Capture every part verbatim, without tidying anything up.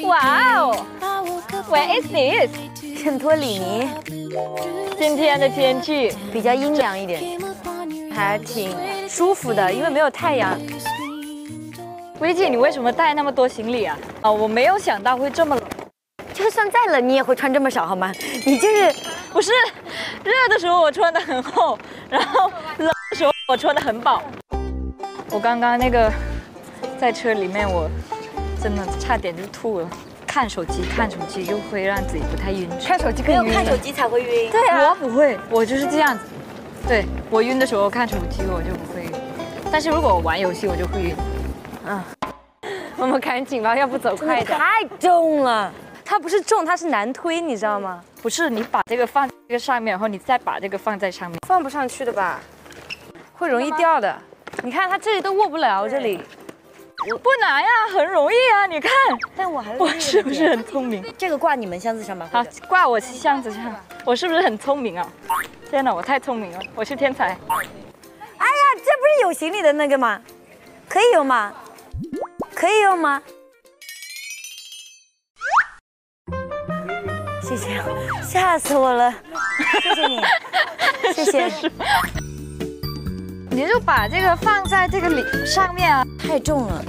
哇哦 ，Where is this？ 圣托里尼。 今天的天气比较阴凉一点，还挺舒服的，因为没有太阳。 薇姐，你为什么带那么多行李啊？啊，我没有想到会这么冷。 就算再冷，你也会穿这么少好吗？你就是不是热的时候我穿的很厚，然后冷的时候我穿的很饱。我刚刚那个在车里面，我真的差点就吐了。看手机，看手机就会让自己不太晕。 看手机更晕，看手机才会晕。 对啊，我不会，我就是这样子。对，我晕的时候看手机我就不会晕，但是如果我玩游戏我就会晕。 嗯，我们赶紧吧，要不走快点。 太重了，它不是重，它是难推，你知道吗？ 不是，你把这个放在这个上面，然后你再把这个放在上面， 放不上去的吧？会容易掉的。你看它这里都握不了，这里。 不难呀，很容易啊！你看， 但我还我是不是很聪明？ 这个挂你们箱子上吧。 好，挂我箱子上。我是不是很聪明啊？天哪，我太聪明了，我是天才。哎呀，这不是有行李的那个吗？可以用吗？可以用吗？谢谢，吓死我了！谢谢你，谢谢。 是是你就把这个放在这个里上面啊， 太重了。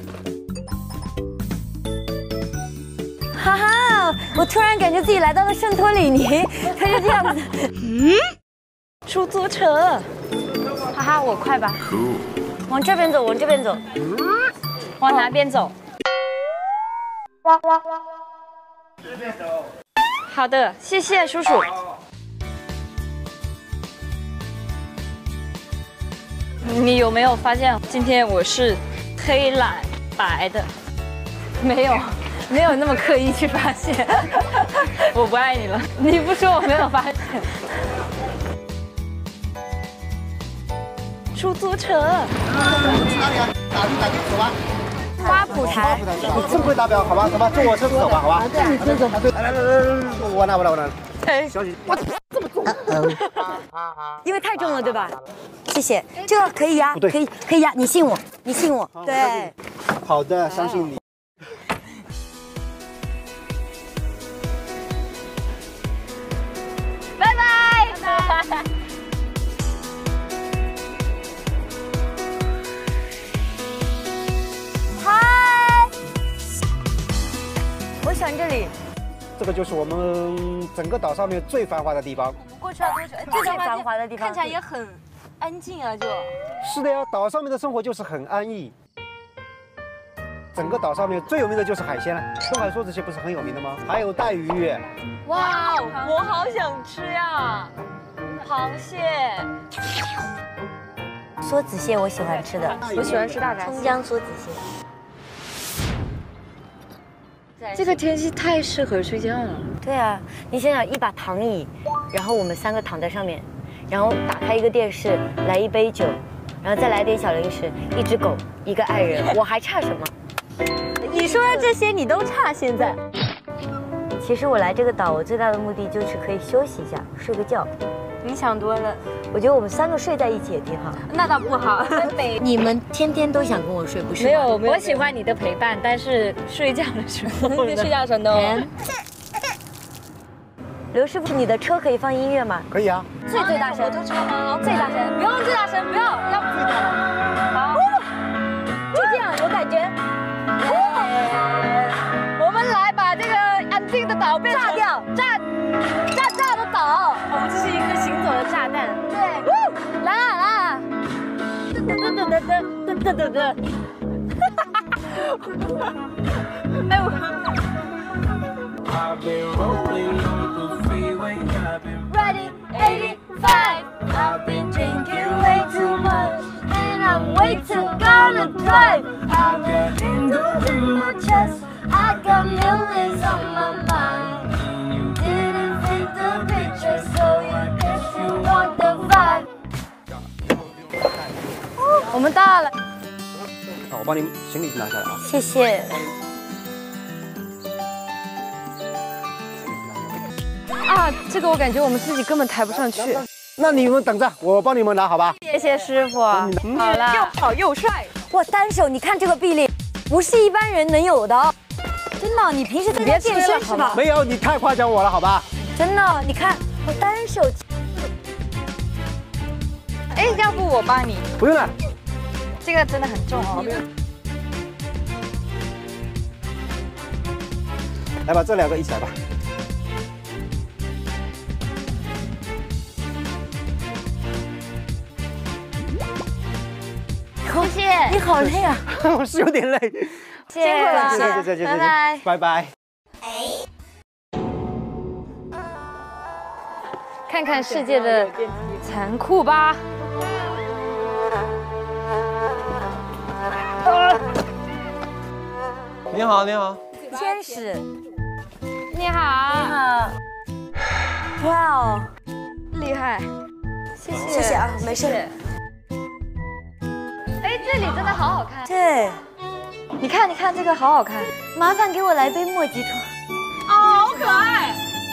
哈哈，我突然感觉自己来到了圣托里尼，它是这样子。 嗯，出租车。 哈哈，我快吧。往这边走，往这边走。 往哪边走？这边走。好的，谢谢叔叔。你有没有发现今天我是黑蓝白的？ 没有，没有那么刻意去发现。 我不爱你了。 你不说我没有发现。 出租车。 哪里啊？打的打的走吧。 花圃台。 你这么会打表，好吧？走吧，坐我车子走吧，好吧？ 对，你车走。 对，来来来来来，我拿我拿我拿。 哎， 小姐，哇，这么重。 因为太重了，对吧？谢谢，这个可以压，可以可以压，你信我，你信我，对。 好的，相信你。 拜拜，拜拜。 嗨，我喜欢这里。 这个就是我们整个岛上面最繁华的地方。 过去要多久？ 最繁华的地方， 看起来也很安静啊，就。 是的呀，岛上面的生活就是很安逸。整个岛上面最有名的就是海鲜了，东海说这些不是很有名的吗？还有带鱼。 哇，我好想吃呀！螃蟹。 梭子蟹我喜欢吃的， 我喜欢吃大闸蟹。 葱姜梭子蟹。 这个天气太适合睡觉了。 对啊，你想想，一把躺椅，然后我们三个躺在上面，然后打开一个电视，来一杯酒，然后再来点小零食，一只狗，一个爱人，我还差什么？ 你说的这些你都差，现在。 其实我来这个岛，我最大的目的就是可以休息一下，睡个觉。 你想多了， 我觉得我们三个睡在一起也挺好。 那倒不好。 你们天天都想跟我睡，不是吗？ 没有，我喜欢你的陪伴，但是睡觉的时候， 睡觉的时候 no。 刘师傅，你的车可以放音乐吗？ 可以啊。 最最大声，最大声， 不用最大声，不要，要不最大声。 好，就这样，有感觉。 我们来把这个安静的岛变成炸掉， 炸炸炸的岛。 我们这是一个行走的炸弹。 对，来啊来啊！噔噔噔噔噔噔噔。哎我。Ready, eighty-five. I've been drinking way too much, and I'm way too gonna drive. I've got tingles in my chest, I got millions on my mind. You didn't fit the picture, so you guess you want the vibe. 我们到了。 好，我帮你行李拿下来啊。 谢谢。 啊，这个我感觉我们自己根本抬不上去。 那你们等着，我帮你们拿，好吧？ 谢谢师傅。好了， 又好又帅。 哇，单手你看这个臂力，不是一般人能有的。 真的，你平时在家健身是吧？ 没有，你太夸奖我了，好吧？ 真的，你看我单手。 哎，要不我帮你？ 不用了。 这个真的很重哦。 来吧，这两个一起来吧。 谢谢，你好累啊！ 我是有点累。 辛苦了， 再见再见再见， 拜拜拜拜。 看看世界的残酷吧。 你好，你好。 天使， 你好。 啊，哇哦， 厉害。 谢谢谢谢啊，没事。 哎，这里真的好好看。 对， 你看，你看这个好好看。 麻烦给我来杯莫吉托。 哦，好可爱。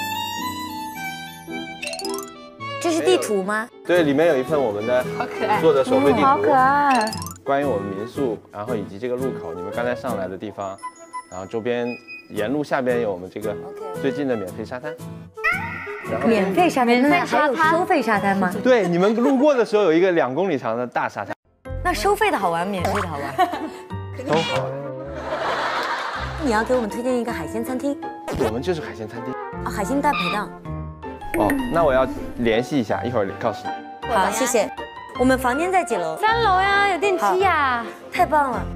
这是地图吗？ 对，里面有一份我们的好可爱做的手绘地图， 好可爱。 关于我们民宿，然后以及这个路口，你们刚才上来的地方，然后周边沿路下边有我们这个最近的免费沙滩。然后免费沙滩，那还有收费沙滩吗？ 对，你们路过的时候有一个两公里长的大沙滩。 那收费的好玩，免费的好玩， 都好。 你要给我们推荐一个海鲜餐厅我们就是海鲜餐厅。 啊，海鲜大排档。 哦，那我要联系一下，一会儿告诉你。 好，谢谢。我们房间在几楼？ 三楼呀，有电梯呀。 太棒了。